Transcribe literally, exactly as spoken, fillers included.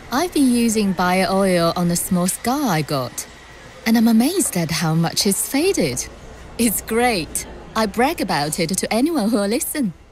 I've been using bio oil on the small scar I got, and I'm amazed at how much it's faded. It's great. I brag about it to anyone who'll listen.